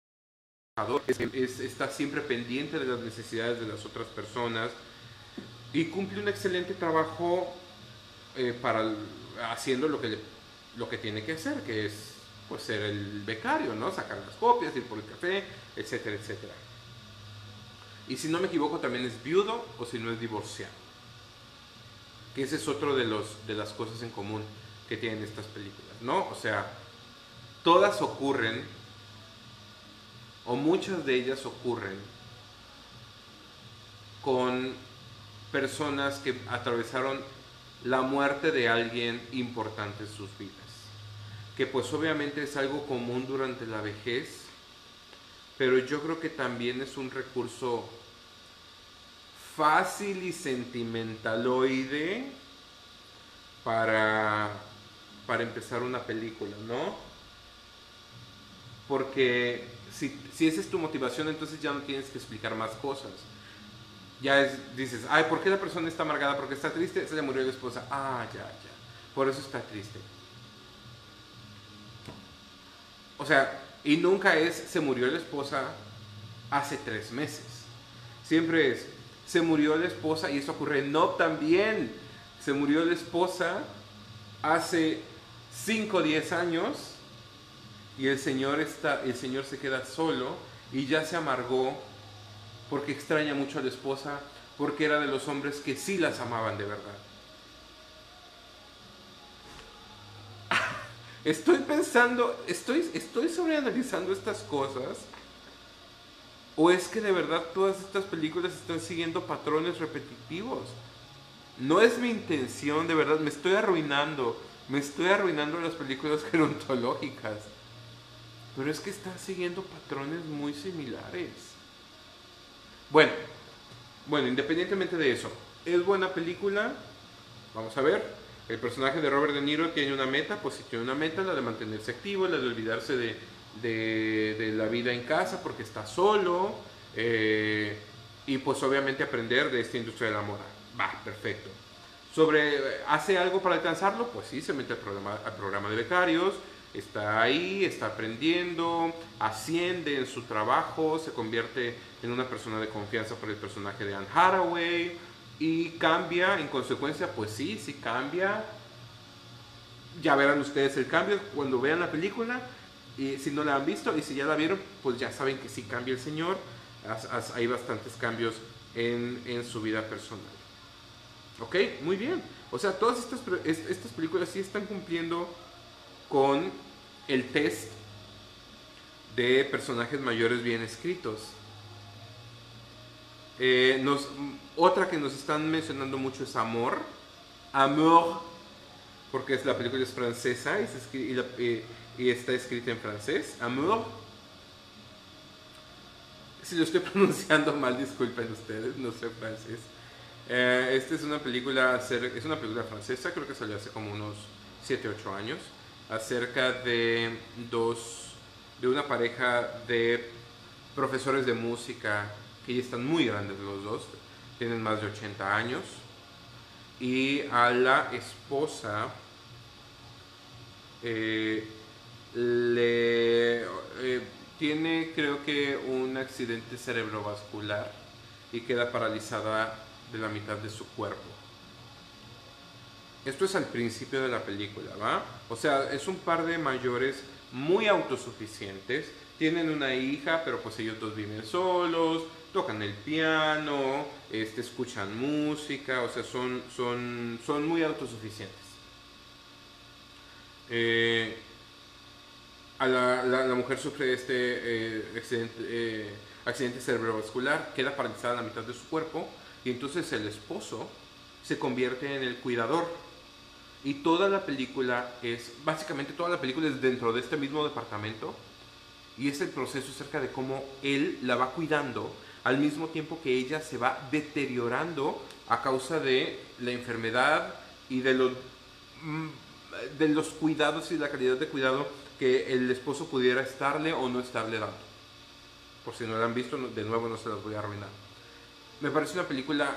está siempre pendiente de las necesidades de las otras personas y cumple un excelente trabajo haciendo lo que tiene que hacer, que es pues ser el becario, ¿no? Sacar las copias, ir por el café, etcétera, etcétera. Y si no me equivoco también es viudo o si no es divorciado. Que ese es otro de las cosas en común que tienen estas películas, ¿no? O sea, todas ocurren, o muchas de ellas ocurren, con personas que atravesaron la muerte de alguien importante en sus vidas. Que pues obviamente es algo común durante la vejez, pero yo creo que también es un recurso fácil y sentimentaloide para empezar una película, ¿no? Porque si esa es tu motivación, entonces ya no tienes que explicar más cosas. Dices, ay, ¿por qué la persona está amargada? ¿Porque está triste? Se le murió la esposa. Ah, ya. Por eso está triste. O sea, y nunca es, se murió la esposa hace 3 meses. Siempre es, se murió la esposa y eso ocurre. No, también se murió la esposa hace 5 o 10 años y el señor se queda solo y ya se amargó porque extraña mucho a la esposa, porque era de los hombres que sí las amaban de verdad. Estoy pensando, estoy sobreanalizando estas cosas, o es que de verdad todas estas películas están siguiendo patrones repetitivos. No es mi intención, de verdad, me estoy arruinando las películas gerontológicas. Pero es que están siguiendo patrones muy similares. Bueno, independientemente de eso, ¿es buena película? Vamos a ver. El personaje de Robert De Niro tiene una meta, pues si tiene una meta, la de mantenerse activo, la de olvidarse de la vida en casa porque está solo, y pues obviamente aprender de esta industria de la moda. Va, perfecto. ¿Hace algo para alcanzarlo? Pues sí, se mete al programa de becarios, está ahí, está aprendiendo, asciende en su trabajo, se convierte en una persona de confianza por el personaje de Anne Hathaway y cambia en consecuencia. Pues sí cambia. Ya verán ustedes el cambio cuando vean la película, y si no la han visto y si ya la vieron, pues ya saben que sí cambia el señor. Hay bastantes cambios en su vida personal. Ok, muy bien. O sea, todas estas películas sí están cumpliendo con el test de personajes mayores bien escritos. Otra que nos están mencionando mucho es Amor, porque la película es francesa y está escrita en francés. Amour. Si lo estoy pronunciando mal, disculpen ustedes, no sé francés. Esta es una película francesa, creo que salió hace como unos 7, 8 años, acerca de una pareja de profesores de música que ya están muy grandes los dos, tienen más de 80 años, y a la esposa tiene, creo que, un accidente cerebrovascular y queda paralizada de la mitad de su cuerpo. Esto es al principio de la película, ¿va? O sea, es un par de mayores muy autosuficientes, tienen una hija, pero pues ellos dos viven solos, tocan el piano, escuchan música, o sea, son muy autosuficientes. La mujer sufre accidente cerebrovascular, queda paralizada en la mitad de su cuerpo, y entonces el esposo se convierte en el cuidador. Y básicamente toda la película es dentro de este mismo departamento, y es el proceso acerca de cómo él la va cuidando al mismo tiempo que ella se va deteriorando a causa de la enfermedad y de los cuidados y la calidad de cuidado que el esposo pudiera estarle o no estarle dando. Por si no la han visto, de nuevo no se las voy a arruinar. Me parece una película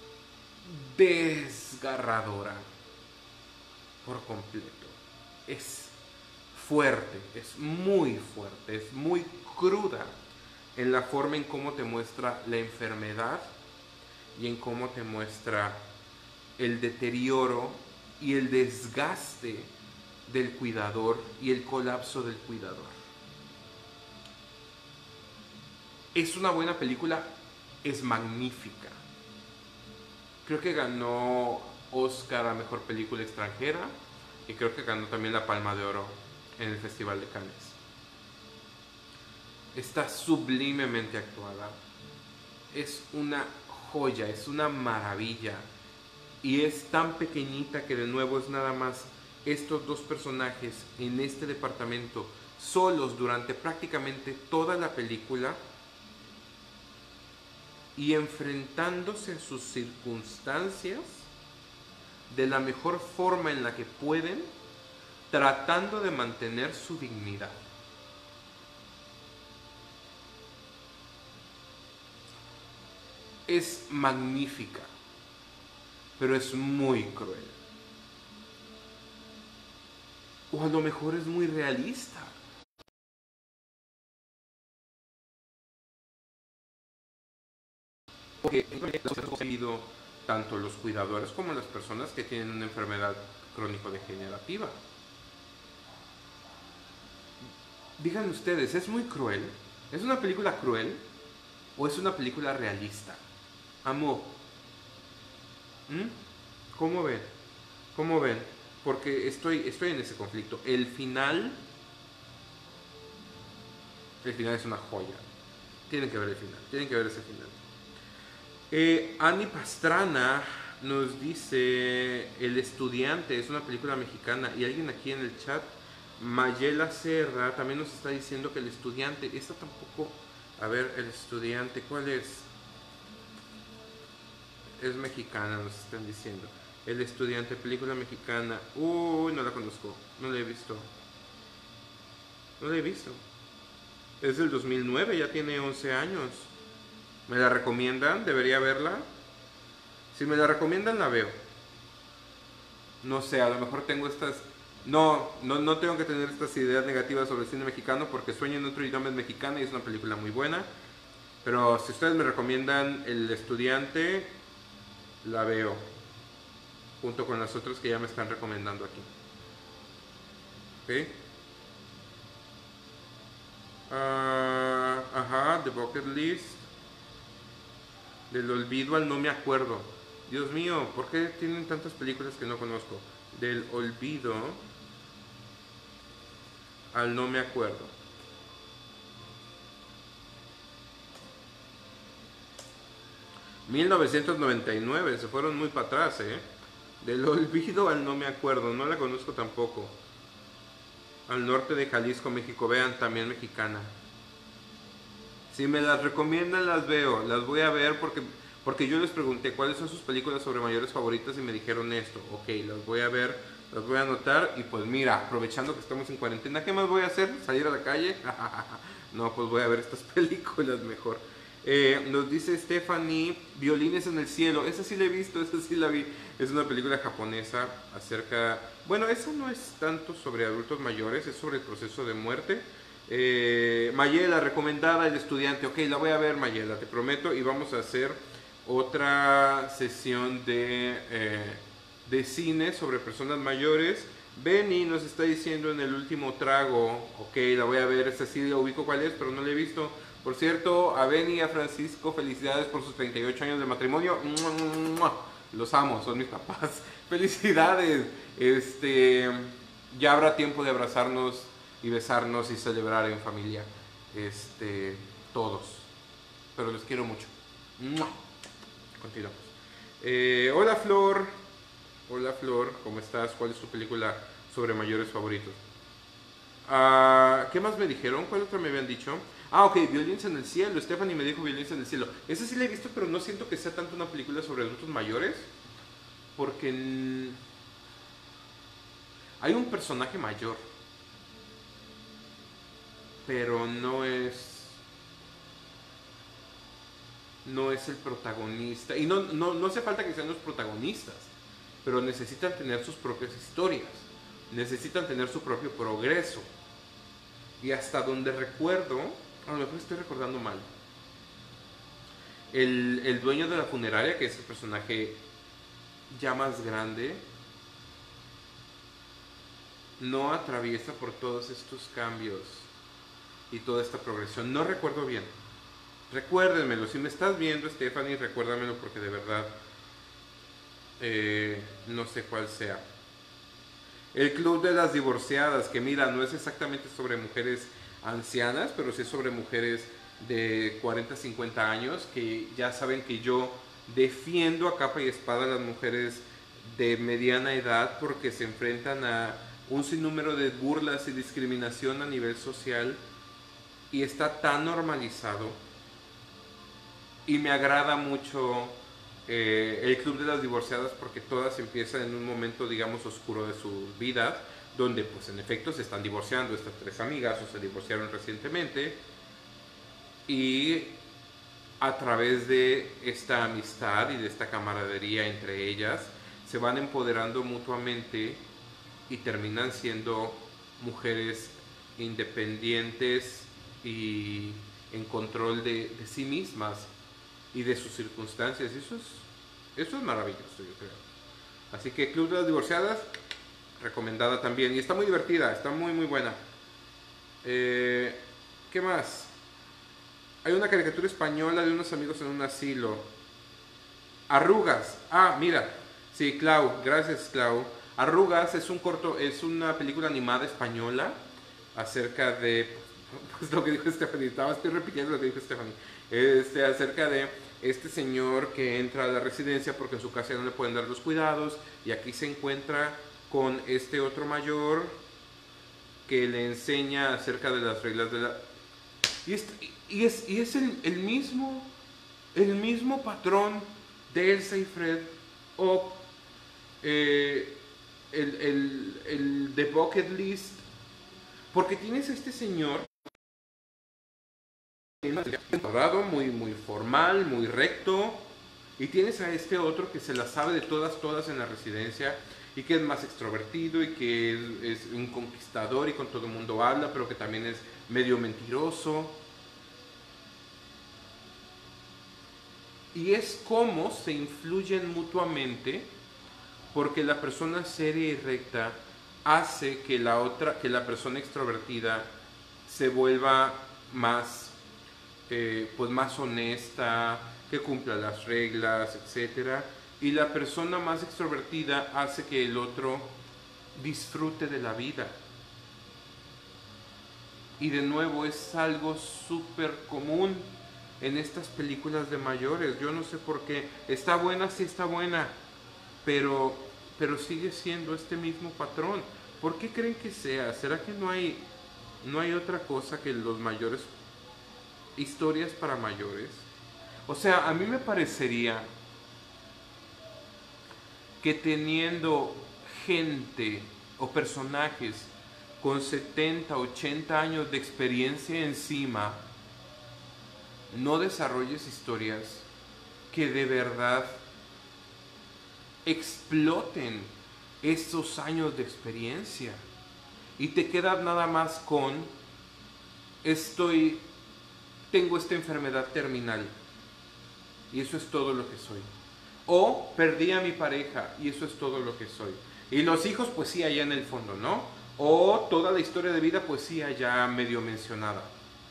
desgarradora por completo. Es fuerte, es muy fuerte, es muy cruda en la forma en cómo te muestra la enfermedad y en cómo te muestra el deterioro y el desgaste del cuidador y el colapso del cuidador. Es una buena película, es magnífica. Creo que ganó Oscar a Mejor Película Extranjera y creo que ganó también la Palma de Oro en el Festival de Cannes. Está sublimemente actuada. Es una joya, es una maravilla. Y es tan pequeñita que de nuevo es nada más estos dos personajes en este departamento solos durante prácticamente toda la película y enfrentándose a sus circunstancias de la mejor forma en la que pueden, tratando de mantener su dignidad. Es magnífica, pero es muy cruel. O a lo mejor es muy realista. Porque hemos vivido tanto los cuidadores como las personas que tienen una enfermedad crónico-degenerativa. Díganme ustedes, ¿es muy cruel? ¿Es una película cruel o es una película realista? Amo. ¿Cómo ven? ¿Cómo ven? Porque estoy en ese conflicto. El final es una joya. Tienen que ver el final, tienen que ver ese final. Ani Pastrana nos dice El Estudiante, es una película mexicana. Y alguien aquí en el chat, Mayela Serra, también nos está diciendo que El Estudiante, esta tampoco, a ver, El Estudiante, ¿cuál es? Es mexicana, nos están diciendo. El Estudiante, película mexicana. Uy, no la conozco, no la he visto. No la he visto. Es del 2009, ya tiene 11 años. ¿Me la recomiendan? ¿Debería verla? Si me la recomiendan, la veo. No sé, a lo mejor tengo estas... No tengo que tener estas ideas negativas sobre el cine mexicano porque Sueño en otro idioma es mexicana y es una película muy buena. Pero si ustedes me recomiendan El Estudiante, la veo. Junto con las otras que ya me están recomendando aquí. ¿Ok? Ajá, The Bucket List. Del olvido al no me acuerdo. Dios mío, ¿por qué tienen tantas películas que no conozco? Del olvido al no me acuerdo. ...1999, se fueron muy para atrás, ¿eh? Del olvido al no me acuerdo, no la conozco tampoco. Al norte de Jalisco, México, vean, también mexicana. Si me las recomiendan, las veo, las voy a ver porque yo les pregunté cuáles son sus películas sobre mayores favoritas y me dijeron esto. Ok, las voy a ver, las voy a anotar y pues mira, aprovechando que estamos en cuarentena, ¿qué más voy a hacer? ¿Salir a la calle? No, pues voy a ver estas películas mejor. Nos dice Stephanie, Violines en el cielo. Esa sí la he visto, esa sí la vi. Es una película japonesa acerca... Bueno, esa no es tanto sobre adultos mayores, es sobre el proceso de muerte. Mayela, recomendada El Estudiante. Ok, la voy a ver, Mayela, te prometo. Y vamos a hacer otra sesión de cine sobre personas mayores. Benny nos está diciendo en El Último Trago. Ok, la voy a ver, esta sí la ubico cuál es, pero no la he visto. Por cierto, a Benny y a Francisco, felicidades por sus 38 años de matrimonio. Los amo, son mis papás. Felicidades. Ya habrá tiempo de abrazarnos y besarnos y celebrar en familia. Todos. Pero les quiero mucho. Continuamos. Hola Flor. Hola Flor, ¿cómo estás? ¿Cuál es tu película sobre mayores favoritos? ¿Qué más me dijeron? ¿Cuál otra me habían dicho? Ok, Violencia en el cielo. Stephanie me dijo Violencia en el cielo. Esa sí la he visto, pero no siento que sea tanto una película sobre adultos mayores. Porque hay un personaje mayor, pero no es el protagonista. Y no hace falta que sean los protagonistas, pero necesitan tener sus propias historias, necesitan tener su propio progreso. Y hasta donde recuerdo, a lo mejor estoy recordando mal, el dueño de la funeraria, que es el personaje ya más grande, no atraviesa por todos estos cambios y toda esta progresión. No recuerdo bien. Recuérdenmelo. Si me estás viendo, Stephanie, recuérdamelo porque de verdad no sé cuál sea. El Club de las Divorciadas, que mira, no es exactamente sobre mujeres ancianas, pero sí es sobre mujeres de 40, 50 años, que ya saben que yo defiendo a capa y espada a las mujeres de mediana edad porque se enfrentan a un sinnúmero de burlas y discriminación a nivel social y está tan normalizado y me agrada mucho el Club de las Divorciadas porque todas empiezan en un momento, digamos, oscuro de su vida, donde pues en efecto se están divorciando estas tres amigas o se divorciaron recientemente y a través de esta amistad y de esta camaradería entre ellas se van empoderando mutuamente y terminan siendo mujeres independientes y en control de sí mismas y de sus circunstancias. Eso es maravilloso, yo creo. Así que Club de las Divorciadas, recomendada también. Y está muy divertida, está muy, muy buena. ¿Qué más? Hay una caricatura española de unos amigos en un asilo. Arrugas. Ah, mira. Sí, Clau. Gracias, Clau. Arrugas es un corto, es una película animada española acerca de, pues lo que dijo Stephanie, estoy repitiendo lo que dijo Stephanie, acerca de este señor que entra a la residencia porque en su casa ya no le pueden dar los cuidados y aquí se encuentra con este otro mayor que le enseña acerca de las reglas de la... Y es el mismo patrón de Elsa y Fred o el The Bucket List, porque tienes a este señor muy, muy formal, muy recto, y tienes a este otro que se la sabe de todas en la residencia y que es más extrovertido y que es un conquistador y con todo el mundo habla, pero que también es medio mentiroso. Y es como se influyen mutuamente porque la persona seria y recta hace que la persona extrovertida se vuelva más, pues más honesta, que cumpla las reglas, etcétera. Y la persona más extrovertida hace que el otro disfrute de la vida. Y de nuevo es algo súper común en estas películas de mayores. Yo no sé por qué. Está buena, sí está buena, pero, pero sigue siendo este mismo patrón. ¿Por qué creen que sea? ¿Será que no hay otra cosa que los mayores, historias para mayores? O sea, a mí me parecería que teniendo gente o personajes con 70, 80 años de experiencia encima, no desarrolles historias que de verdad exploten estos años de experiencia y te quedas nada más con tengo esta enfermedad terminal y eso es todo lo que soy, o perdí a mi pareja y eso es todo lo que soy, y los hijos pues sí allá en el fondo, ¿no? O toda la historia de vida pues sí allá medio mencionada.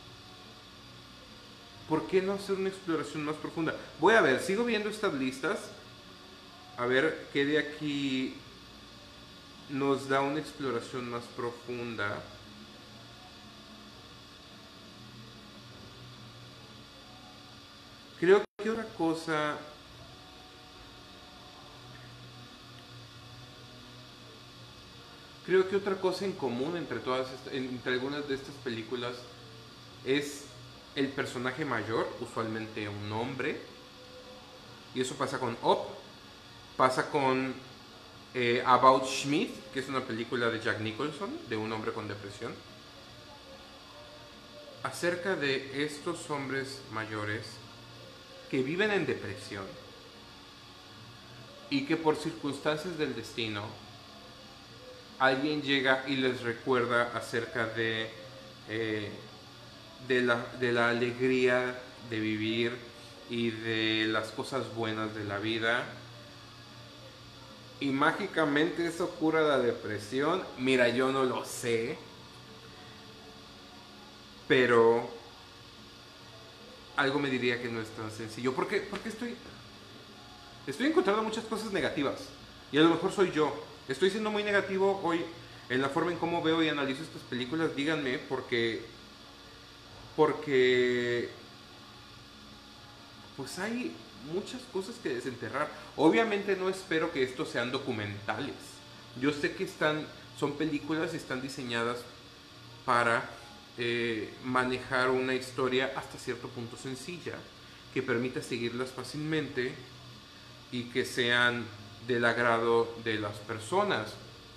¿Por qué no hacer una exploración más profunda? Voy a ver, sigo viendo estas listas a ver qué de aquí nos da una exploración más profunda. Creo que otra cosa... Creo que otra cosa en común entre algunas de estas películas es el personaje mayor, usualmente un hombre, y eso pasa con Up, pasa con About Schmidt, que es una película de Jack Nicholson, de un hombre con depresión, acerca de estos hombres mayores que viven en depresión y que por circunstancias del destino alguien llega y les recuerda acerca de la alegría de vivir y de las cosas buenas de la vida y mágicamente eso cura la depresión. Mira, yo no lo sé, pero algo me diría que no es tan sencillo. Porque estoy encontrando muchas cosas negativas. Y a lo mejor soy yo. Estoy siendo muy negativo hoy en la forma en cómo veo y analizo estas películas. Díganme, porque pues hay muchas cosas que desenterrar. Obviamente no espero que estos sean documentales. Yo sé que son películas y están diseñadas para manejar una historia hasta cierto punto sencilla, que permita seguirlas fácilmente y que sean del agrado de las personas.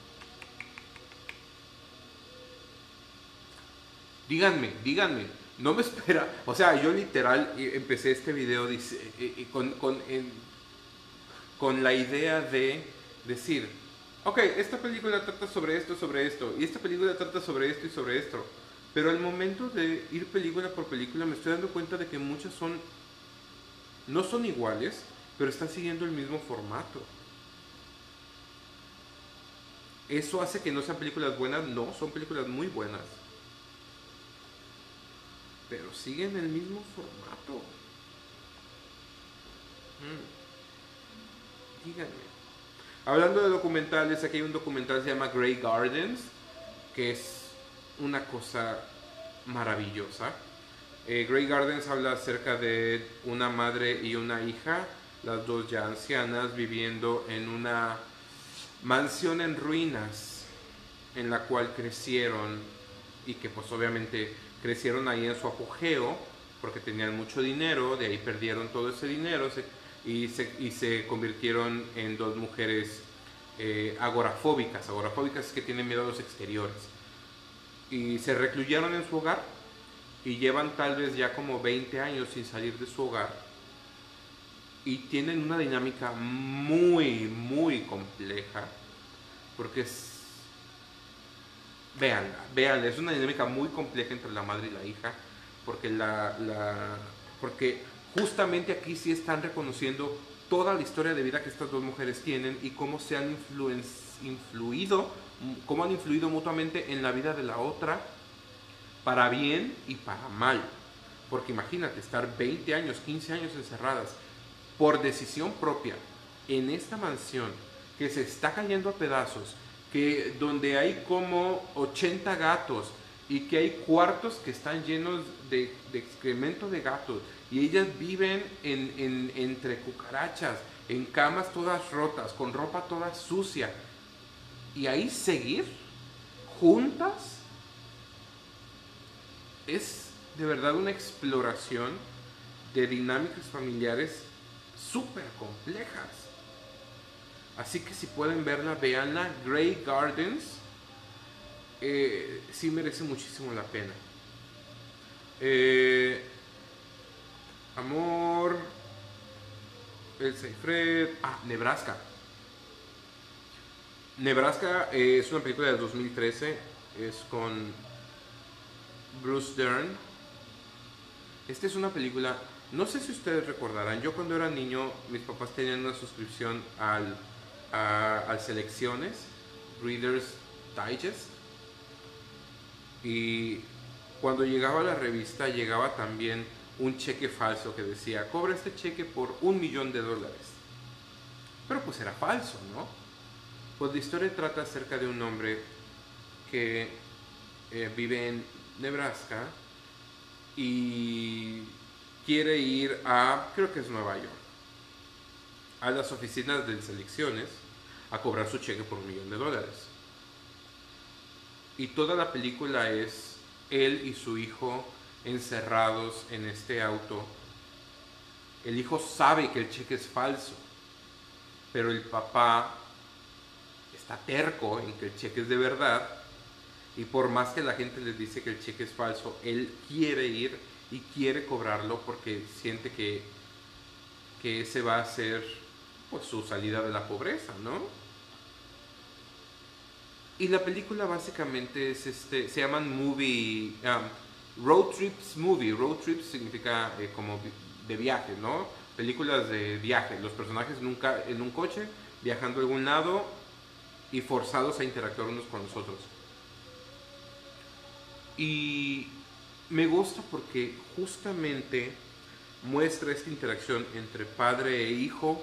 Díganme, no me espera. O sea, yo literal empecé este video con la idea de decir, ok, esta película trata sobre esto, y esta película trata sobre esto y sobre esto. Pero al momento de ir película por película me estoy dando cuenta de que muchas no son iguales, pero están siguiendo el mismo formato. ¿Eso hace que no sean películas buenas? No, son películas muy buenas. Pero siguen el mismo formato. Díganme. Hablando de documentales, aquí hay un documental que se llama Grey Gardens, que es una cosa maravillosa. Grey Gardens habla acerca de una madre y una hija, las dos ya ancianas, viviendo en una mansión en ruinas, en la cual crecieron y que pues obviamente crecieron ahí en su apogeo porque tenían mucho dinero, de ahí perdieron todo ese dinero y se convirtieron en dos mujeres agorafóbicas. Agorafóbicas es que tienen miedo a los exteriores. Y se recluyeron en su hogar y llevan tal vez ya como 20 años sin salir de su hogar. Y tienen una dinámica muy, muy compleja. Porque véanla, es una dinámica muy compleja entre la madre y la hija. Porque justamente aquí sí están reconociendo toda la historia de vida que estas dos mujeres tienen y cómo se han cómo han influido mutuamente en la vida de la otra, para bien y para mal. Porque imagínate, estar 20 años, 15 años encerradas por decisión propia en esta mansión que se está cayendo a pedazos, donde hay como 80 gatos y que hay cuartos que están llenos de excremento de gatos y ellas viven entre cucarachas, en camas todas rotas, con ropa toda sucia, y ahí seguir juntas es de verdad una exploración de dinámicas familiares súper complejas. Así que si pueden verla, véanla. Grey Gardens sí merece muchísimo la pena. Amor, Elsa y Fred. Nebraska. Nebraska es una película del 2013. Es con Bruce Dern. Esta es una película, no sé si ustedes recordarán, yo cuando era niño mis papás tenían una suscripción al Selecciones, Reader's Digest, y cuando llegaba la revista llegaba también un cheque falso que decía, cobra este cheque por $1,000,000, pero pues era falso, ¿no? Pues la historia trata acerca de un hombre que vive en Nebraska y quiere ir creo que es Nueva York, a las oficinas de Selecciones a cobrar su cheque por $1,000,000. Y toda la película es él y su hijo encerrados en este auto. El hijo sabe que el cheque es falso, pero el papá está terco en que el cheque es de verdad, y por más que la gente les dice que el cheque es falso, él quiere ir y quiere cobrarlo porque siente que ese va a ser pues su salida de la pobreza, ¿no? Y la película básicamente se llaman road trips movie. Road trips significa como de viaje, ¿no? Películas de viaje. Los personajes en un coche viajando a algún lado y forzados a interactuar unos con los otros. Y me gusta porque justamente muestra esta interacción entre padre e hijo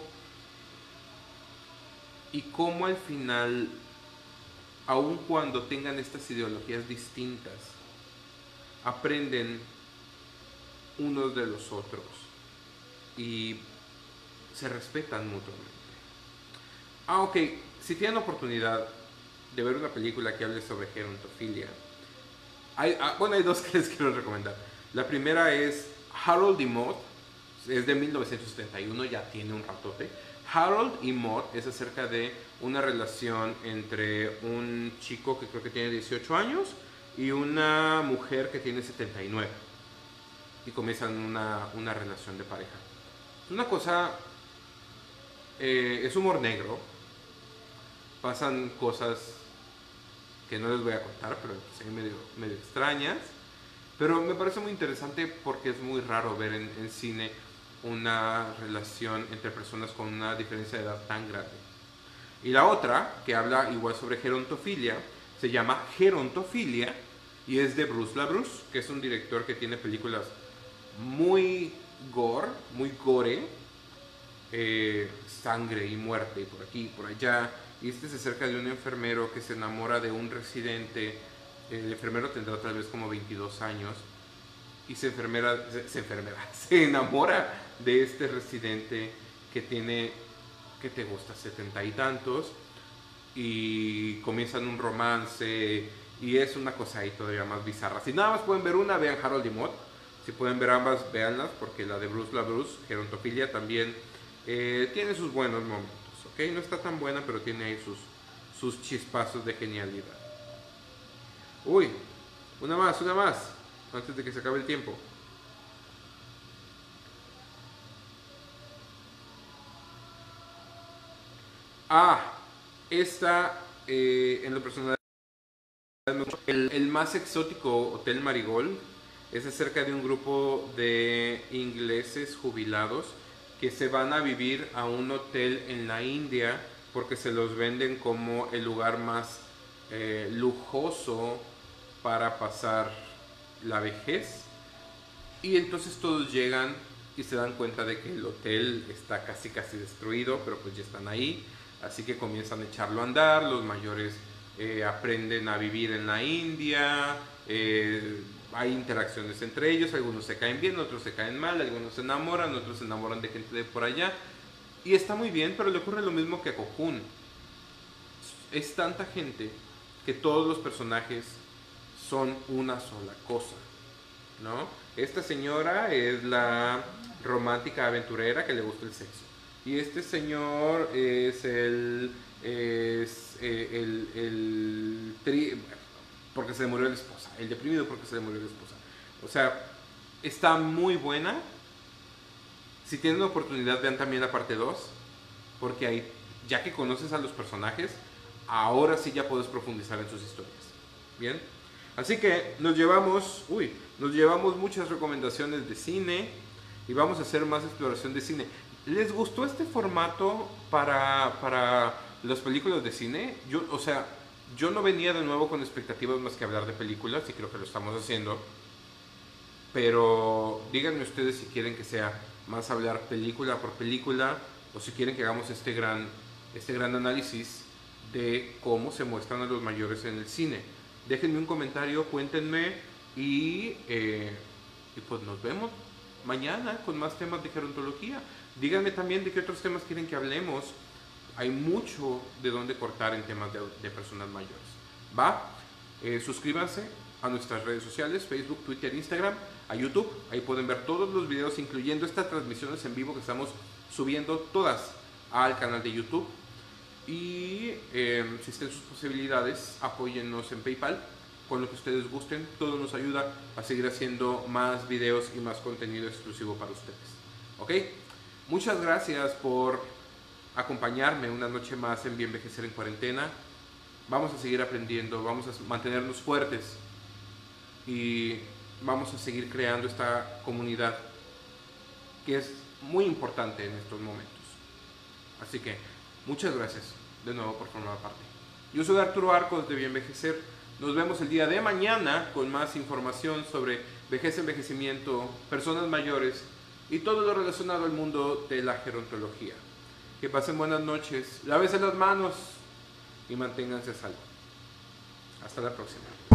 y cómo al final, aun cuando tengan estas ideologías distintas, aprenden unos de los otros y se respetan mutuamente. Ok, si tienen oportunidad de ver una película que hable sobre gerontofilia, hay dos que les quiero recomendar. La primera es Harold y Maude, es de 1971, ya tiene un ratote. Harold y Maude es acerca de una relación entre un chico que creo que tiene 18 años y una mujer que tiene 79. Y comienzan una relación de pareja. Es una cosa, es humor negro, pasan cosas que no les voy a contar, pero son medio extrañas. Pero me parece muy interesante porque es muy raro ver en cine una relación entre personas con una diferencia de edad tan grande. Y la otra, que habla igual sobre gerontofilia, se llama Gerontofilia y es de Bruce LaBruce, que es un director que tiene películas muy gore, sangre y muerte y por aquí y por allá. Y este es acerca de un enfermero que se enamora de un residente. El enfermero tendrá tal vez como 22 años y se enamora de este residente que tiene, ¿qué te gusta? 70 y tantos, y comienzan un romance y es una cosa ahí todavía más bizarra. Si nada más pueden ver una, vean Harold y Maude. Si pueden ver ambas, véanlas, porque la de Bruce LaBruce, Gerontofilia, también tiene sus buenos momentos, ¿ok? No está tan buena, pero tiene ahí sus chispazos de genialidad. Uy, una más, antes de que se acabe el tiempo. Esta, en lo personal, el más exótico, Hotel Marigold, es acerca de un grupo de ingleses jubilados que se van a vivir a un hotel en la India porque se los venden como el lugar más lujoso para pasar la vejez. Y entonces todos llegan y se dan cuenta de que el hotel está casi destruido, pero pues ya están ahí, así que comienzan a echarlo a andar. Los mayores aprenden a vivir en la India, hay interacciones entre ellos, algunos se caen bien, otros se caen mal, algunos se enamoran, otros se enamoran de gente de por allá, y está muy bien, pero le ocurre lo mismo que a Cocoon. Es tanta gente que todos los personajes son una sola cosa, ¿no? Esta señora es la romántica aventurera que le gusta el sexo. Y este señor es porque se le murió la esposa. El deprimido porque se le murió la esposa. O sea, está muy buena. Si tienen la oportunidad, vean también la parte 2. Porque ahí, ya que conoces a los personajes, ahora sí ya puedes profundizar en sus historias. ¿Bien? Así que nos llevamos muchas recomendaciones de cine y vamos a hacer más exploración de cine. ¿Les gustó este formato para las películas de cine? Yo no venía de nuevo con expectativas más que hablar de películas y creo que lo estamos haciendo. Pero díganme ustedes si quieren que sea más hablar película por película o si quieren que hagamos este gran análisis de cómo se muestran a los mayores en el cine. Déjenme un comentario, cuéntenme y pues nos vemos mañana con más temas de gerontología. Díganme también de qué otros temas quieren que hablemos. Hay mucho de dónde cortar en temas de personas mayores. ¿Va? Suscríbanse a nuestras redes sociales, Facebook, Twitter, Instagram, a YouTube. Ahí pueden ver todos los videos, incluyendo estas transmisiones en vivo que estamos subiendo todas al canal de YouTube. Y si estén sus posibilidades, apóyennos en PayPal con lo que ustedes gusten. Todo nos ayuda a seguir haciendo más videos y más contenido exclusivo para ustedes. ¿Ok? Muchas gracias por acompañarme una noche más en Bien Envejecer en Cuarentena. Vamos a seguir aprendiendo, vamos a mantenernos fuertes y vamos a seguir creando esta comunidad que es muy importante en estos momentos. Así que Muchas gracias de nuevo por formar parte. Yo soy Arturo Arcos de Bienvejecer. Nos vemos el día de mañana con más información sobre vejez, envejecimiento, personas mayores y todo lo relacionado al mundo de la gerontología. Que pasen buenas noches, lávense las manos y manténganse a salvo. Hasta la próxima.